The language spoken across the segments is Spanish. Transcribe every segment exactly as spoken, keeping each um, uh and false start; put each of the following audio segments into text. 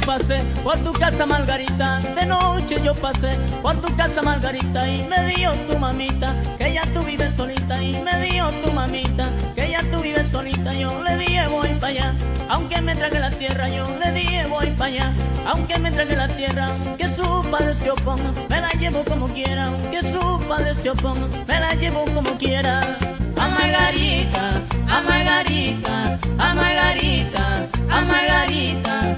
pasé por tu casa, Margarita, de noche yo pasé por tu casa, Margarita, y me dio tu mamita que ya tú vives solita, y me dio tu mamita que ya tú vives solita. Yo le dije voy para allá, aunque me trague la tierra, yo le dije voy para allá, aunque me trague la tierra, que su padre se oponga, me la llevo como quiera, que su padre se oponga, me la llevo como quiera. A Margarita, a Margarita, a Margarita, a Margarita.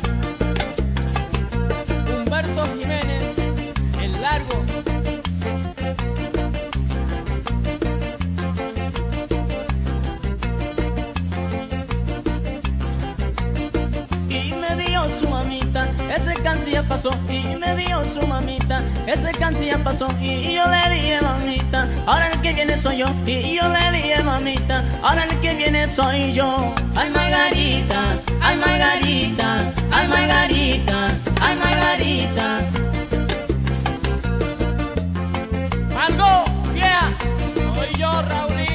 Humberto Jiménez, el largo. Y me dio su mamita, ese cáncer ya pasó. Y me dio su mamita, ese cáncer ya pasó. Y yo le dije mamita, ahora el que viene soy yo. Y yo le dije mamita, ahora el que viene soy yo. Ay Margarita, ay Margarita, ay Margarita, ay Margarita. Algo, yeah, soy yo, Raulín.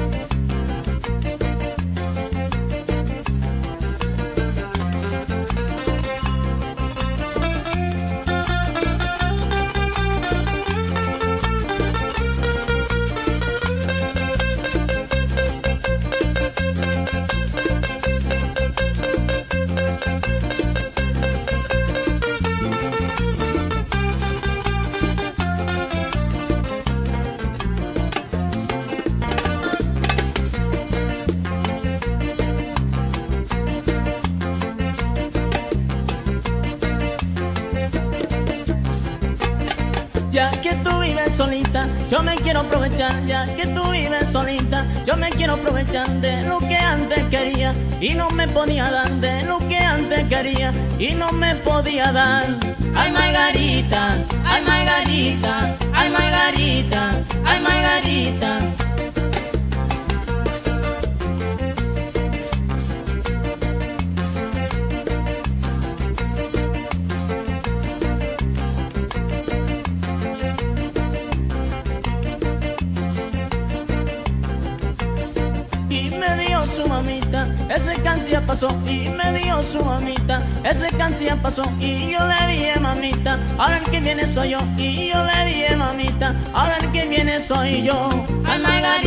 Ya que tú vives solita, yo me quiero aprovechar. Ya que tú vives solita, yo me quiero aprovechar de lo que antes quería y no me podía dar, de lo que antes quería y no me podía dar. Ay Margarita, ay Margarita, ay Margarita, ay Margarita. Y me dio su mamita, ese cáncer ya pasó. Y me dio su mamita, ese cáncer ya pasó. Y yo le dije mamita, ahora el que viene soy yo. Y yo le dije mamita, ahora el que viene soy yo. Ay Margarita.